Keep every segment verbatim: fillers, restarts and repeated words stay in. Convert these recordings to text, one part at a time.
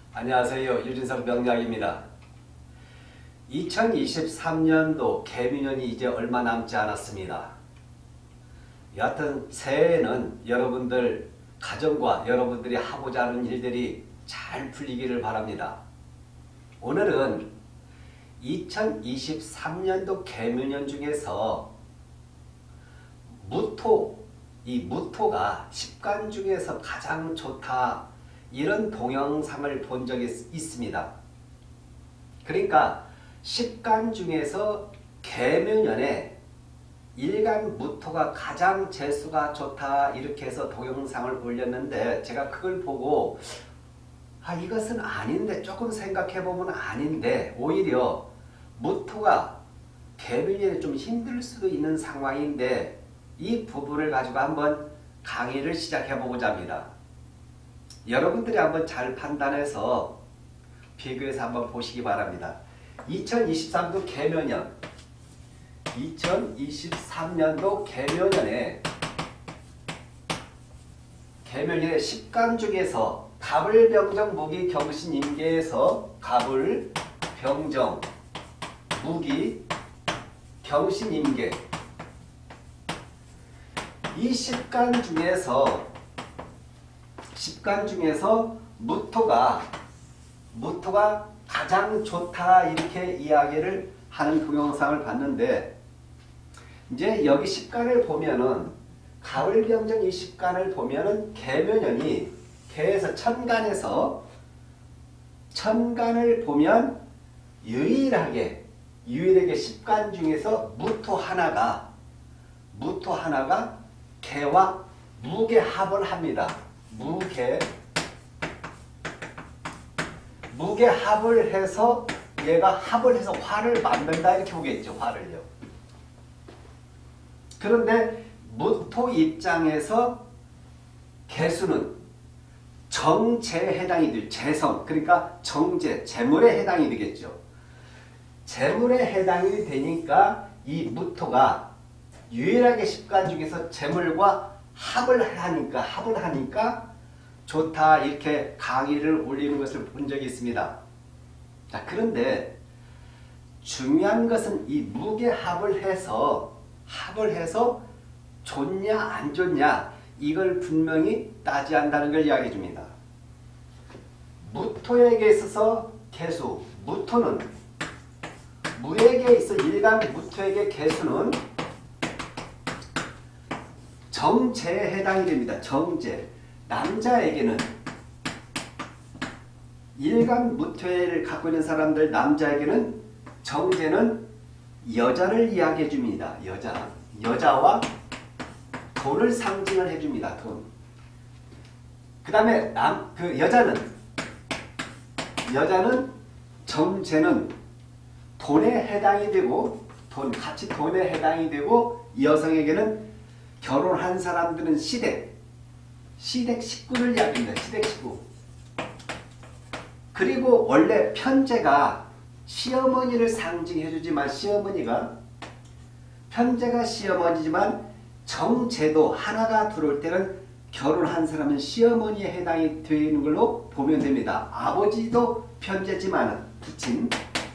안녕하세요. 유진석 명약입니다. 이천이십삼 년도 개미년이 이제 얼마 남지 않았습니다. 여하튼 새해에는 여러분들 가정과 여러분들이 하고자 하는 일들이 잘 풀리기를 바랍니다. 오늘은 이천이십삼 년도 개미년 중에서 무토, 이 무토가 십간 중에서 가장 좋다, 이런 동영상을 본 적이 있습니다. 그러니까 십간 중에서 개묘년에 일간 무토가 가장 재수가 좋다, 이렇게 해서 동영상을 올렸는데 제가 그걸 보고 아 이것은 아닌데, 조금 생각해보면 아닌데, 오히려 무토가 개묘년에 좀 힘들 수도 있는 상황인데 이 부분을 가지고 한번 강의를 시작해보고자 합니다. 여러분들이 한번 잘 판단해서 비교해서 한번 보시기 바랍니다. 이천이십삼 년도 개묘년, 이천이십삼 년도 개묘년에 개묘년에 십간 중에서 갑을, 병정, 무기, 경신, 임계에서 갑을, 병정, 무기, 경신, 임계, 이 십간 중에서 십간 중에서 무토가 무토가 가장 좋다, 이렇게 이야기를 하는 동영상을 봤는데, 이제 여기 십간을 보면은 갑을, 병정 이 십간을 보면은 개묘년이 개에서 천간에서 천간을 보면 유일하게 유일하게 십간 중에서 무토 하나가 무토 하나가 개와 무게 합을 합니다. 무게 무게 합을 해서 얘가 합을 해서 화를 만든다, 이렇게 보겠죠. 화를요. 그런데 무토 입장에서 개수는 정제에 해당이 될, 재성, 그러니까 정제, 재물에 해당이 되겠죠. 재물에 해당이 되니까 이 무토가 유일하게 십간 중에서 재물과 합을 하니까 합을 하니까 좋다, 이렇게 강의를 올리는 것을 본 적이 있습니다. 자, 그런데 중요한 것은 이 무게합을 해서 합을 해서 좋냐 안 좋냐, 이걸 분명히 따져야 한다는 걸 이야기해 줍니다. 무토에게 있어서 개수, 무토는 무에게 있어 일간 무토에게 개수는 정제에 해당이 됩니다. 정제. 남자에게는 일간 무토를 갖고 있는 사람들, 남자에게는 정제는 여자를 이야기해 줍니다. 여자. 여자와 돈을 상징을 해줍니다. 돈. 그 다음에 남, 그 여자는 여자는 정제는 돈에 해당이 되고, 돈, 같이 돈에 해당이 되고, 여성에게는 결혼한 사람들은 시댁, 시댁 식구를 이야기합니다. 시댁 식구. 그리고 원래 편제가 시어머니를 상징해주지만, 시어머니가 편제가 시어머니지만 정제도 하나가 들어올 때는 결혼한 사람은 시어머니에 해당이 되는 걸로 보면 됩니다. 아버지도 편제지만 부친,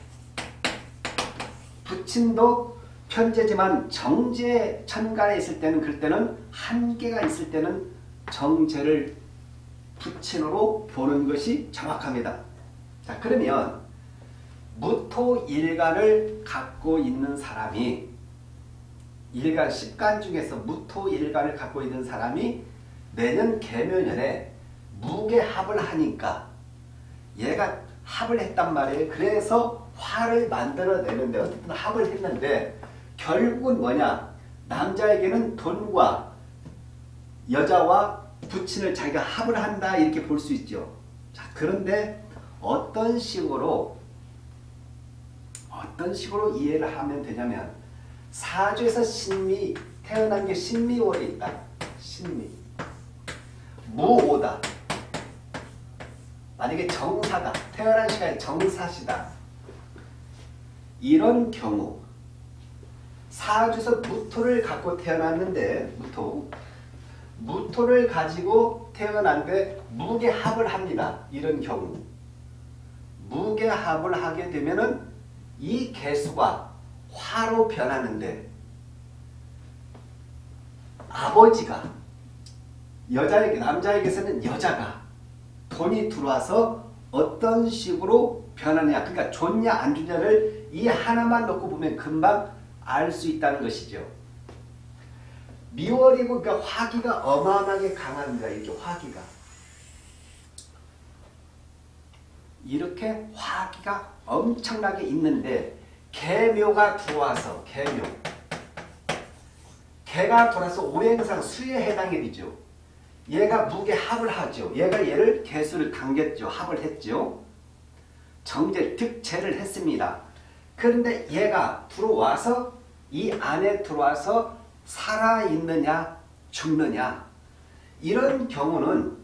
부친도 편제지만 정제 천간에 있을 때는, 그때는 한계가 있을 때는 정제를 부친으로 보는 것이 정확합니다. 자, 그러면 무토 일간을 갖고 있는 사람이, 일간 십간 중에서 무토 일간을 갖고 있는 사람이 내년 개묘년에 무게합을 하니까, 얘가 합을 했단 말이에요. 그래서 화를 만들어내는데, 어쨌든 합을 했는데 결국은 뭐냐, 남자에게는 돈과 여자와 부친을 자기가 합을 한다, 이렇게 볼 수 있죠. 자, 그런데 어떤 식으로 어떤 식으로 이해를 하면 되냐면, 사주에서 신미, 태어난 게 신미월이 있다. 신미. 무오다. 만약에 정사다. 태어난 시간이 정사시다. 이런 경우 사주에서 무토를 갖고 태어났는데, 무토 무토를 가지고 태어난데 무게합을 합니다. 이런 경우 무게합을 하게 되면은 이 개수가 화로 변하는데 아버지가 여자에게 남자에게서는 여자가 돈이 들어와서 어떤 식으로 변하냐, 그러니까 좋냐 안 좋냐를 이 하나만 놓고 보면 금방 알 수 있다는 것이죠. 미월이고 그러니까 화기가 어마어마하게 강합니다. 이렇게 화기가 이렇게 화기가 엄청나게 있는데 개묘가 들어와서 개묘 개가 돌아서 오행상 수에 해당이 되죠. 얘가 무게 합을 하죠. 얘가 얘를 개수를 당겼죠. 합을 했죠. 정제, 득제를 했습니다. 그런데 얘가 들어와서 이 안에 들어와서 살아있느냐 죽느냐 이런 경우는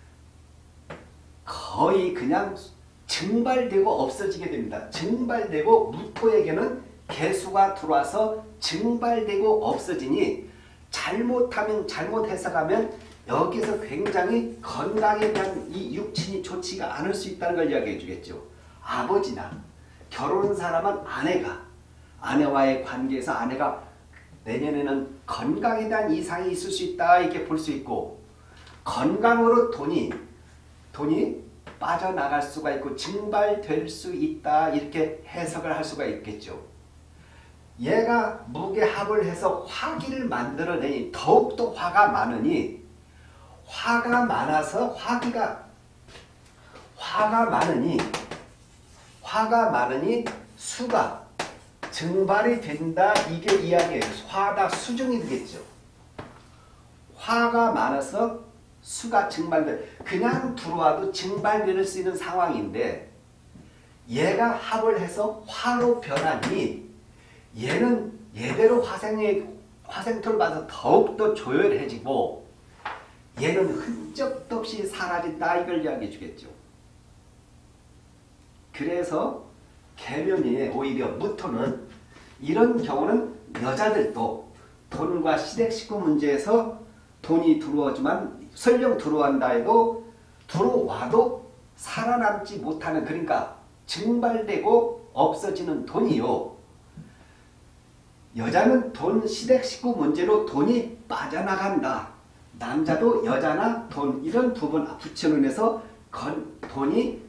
거의 그냥 증발되고 없어지게 됩니다. 증발되고 무토에게는 개수가 들어와서 증발되고 없어지니 잘못하면 잘못 해석하면 여기서 굉장히 건강에 대한 이 육친이 좋지가 않을 수 있다는 걸 이야기해 주겠죠. 아버지나 결혼한 사람은 아내가 아내와의 관계에서 아내가 내년에는 건강에 대한 이상이 있을 수 있다 이렇게 볼 수 있고 건강으로 돈이 돈이 빠져나갈 수가 있고 증발될 수 있다 이렇게 해석을 할 수가 있겠죠. 얘가 무게합을 해서 화기를 만들어내니 더욱더 화가 많으니 화가 많아서 화기가 화가 많으니 화가 많으니 수가 증발이 된다 이게 이야기예요. 화다 수증이 되겠죠. 화가 많아서 수가 증발돼 그냥 들어와도 증발될 수 있는 상황인데 얘가 합을 해서 화로 변하니 얘는 얘대로 화생의 화생토를 받아서 더욱더 조열해지고 얘는 흔적도 없이 사라진다 이걸 이야기해 주겠죠. 그래서 계면이 오히려 무토는 이런 경우는 여자들도 돈과 시댁식구 문제에서 돈이 들어오지만 설령 들어온다 해도 들어와도 살아남지 못하는 그러니까 증발되고 없어지는 돈이요. 여자는 돈 시댁식구 문제로 돈이 빠져나간다. 남자도 여자나 돈 이런 부분 붙여놓으면서 건, 돈이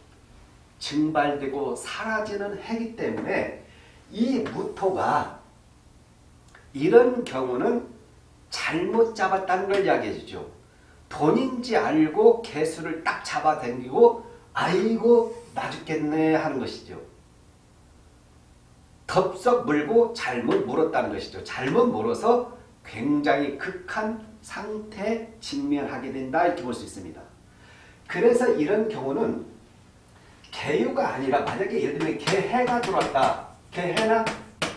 증발되고 사라지는 해기 때문에 이 무토가 이런 경우는 잘못 잡았다는 걸 이야기해 주죠. 돈인지 알고 개수를 딱 잡아당기고 아이고 나 죽겠네 하는 것이죠. 덥석 물고 잘못 물었다는 것이죠. 잘못 물어서 굉장히 극한 상태에 직면하게 된다 이렇게 볼 수 있습니다. 그래서 이런 경우는 개유가 아니라 만약에 예를 들면 개해가 들어왔다. 개해나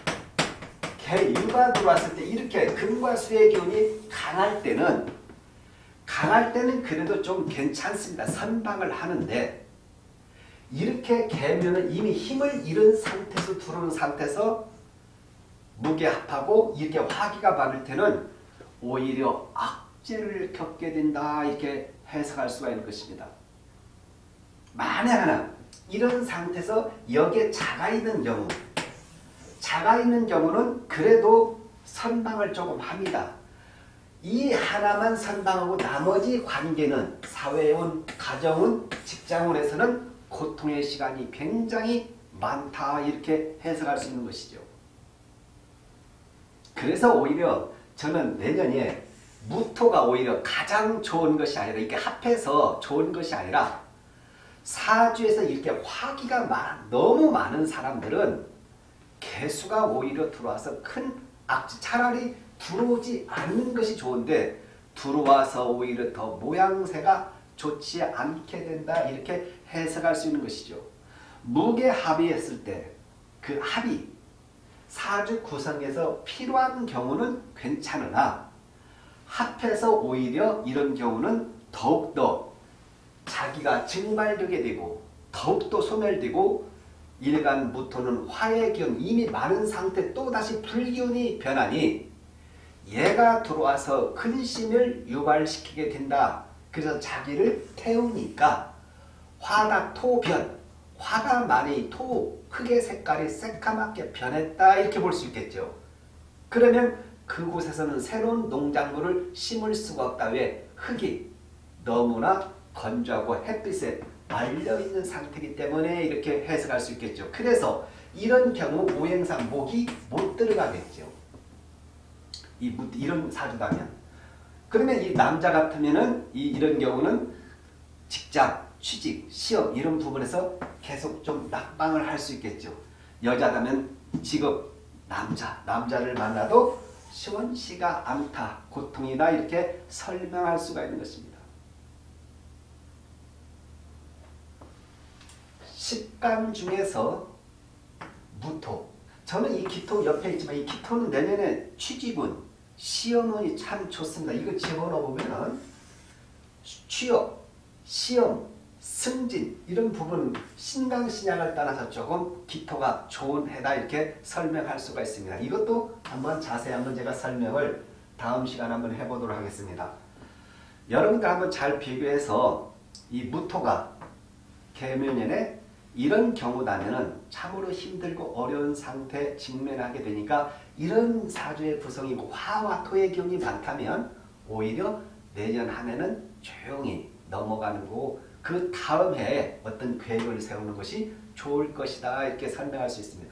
개유가 들어왔을 때 이렇게 금과 수의 기운이 강할 때는 강할 때는 그래도 좀 괜찮습니다. 선방을 하는데 이렇게 개면은 이미 힘을 잃은 상태에서 들어오는 상태에서 무게합하고 이렇게 화기가 많을 때는 오히려 악재를 겪게 된다 이렇게 해석할 수가 있는 것입니다. 만에 하나 이런 상태에서 여기에 자가 있는 경우 자가 있는 경우는 그래도 선방을 조금 합니다. 이 하나만 선방하고 나머지 관계는 사회운, 가정운, 직장운에서는 고통의 시간이 굉장히 많다 이렇게 해석할 수 있는 것이죠. 그래서 오히려 저는 내년에 무토가 오히려 가장 좋은 것이 아니라 이렇게 합해서 좋은 것이 아니라 사주에서 이렇게 화기가 많, 너무 많은 사람들은 개수가 오히려 들어와서 큰 악재 차라리 들어오지 않는 것이 좋은데 들어와서 오히려 더 모양새가 좋지 않게 된다 이렇게 해석할 수 있는 것이죠. 무게 합의했을 때 그 합의 사주 구성에서 필요한 경우는 괜찮으나 합해서 오히려 이런 경우는 더욱더 자기가 증발되게 되고 더욱더 소멸되고 일간 무토는 화의 기운 이미 많은 상태 또다시 불기운이 변하니 얘가 들어와서 근심을 유발시키게 된다. 그래서 자기를 태우니까 화다 토변 화가 많이 토 흙의 색깔이 새까맣게 변했다 이렇게 볼 수 있겠죠. 그러면 그곳에서는 새로운 농작물을 심을 수가 없다. 왜? 흙이 너무나 건조하고 햇빛에 말려있는 상태이기 때문에 이렇게 해석할 수 있겠죠. 그래서 이런 경우 오행상 목이 못 들어가겠죠. 이, 이런 사주다면. 그러면 이 남자 같으면은 이, 이런 경우는 직장, 취직, 시험 이런 부분에서 계속 좀 낙방을 할 수 있겠죠. 여자라면 직업, 남자, 남자를 만나도 시원치가 않다, 고통이다 이렇게 설명할 수가 있는 것입니다. 십간 중에서 무토. 저는 이 기토 옆에 있지만 이 기토는 내년에 취직운, 시험운이 참 좋습니다. 이거 집어넣으면 취업, 시험, 승진 이런 부분 신강신약을 따라서 조금 기토가 좋은 해다 이렇게 설명할 수가 있습니다. 이것도 한번 자세히 한번 제가 설명을 다음 시간에 한번 해보도록 하겠습니다. 여러분들 한번 잘 비교해서 이 무토가 개묘년에 이런 경우라면은 참으로 힘들고 어려운 상태에 직면하게 되니까 이런 사주의 구성이 화와 토의 기운이 많다면 오히려 내년 한 해는 조용히 넘어가는 거고 그 다음 해에 어떤 계획을 세우는 것이 좋을 것이다 이렇게 설명할 수 있습니다.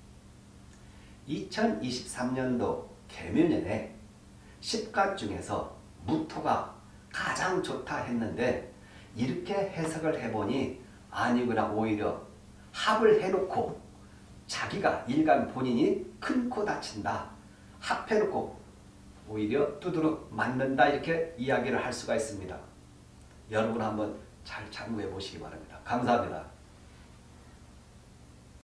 이천이십삼 년도 개묘년에 십간 중에서 무토가 가장 좋다 했는데 이렇게 해석을 해보니 아니구나, 오히려 합을 해놓고 자기가 일간 본인이 큰 코 다친다, 합해놓고 오히려 두드러 맞는다 이렇게 이야기를 할 수가 있습니다. 여러분 한번 잘 참고해 보시기 바랍니다. 감사합니다.